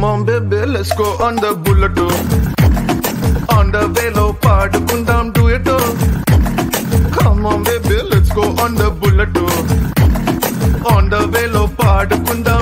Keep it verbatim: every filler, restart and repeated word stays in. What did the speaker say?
on baby, let's go on the bullet. On the velo paadukundam duet. Come on baby, let's go on the bullet. On the velo paadukundam